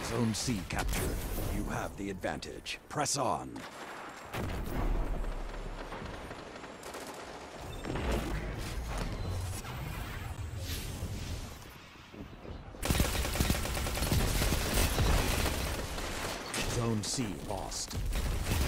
Zone C captured. You have the advantage. Press on. Zone C lost.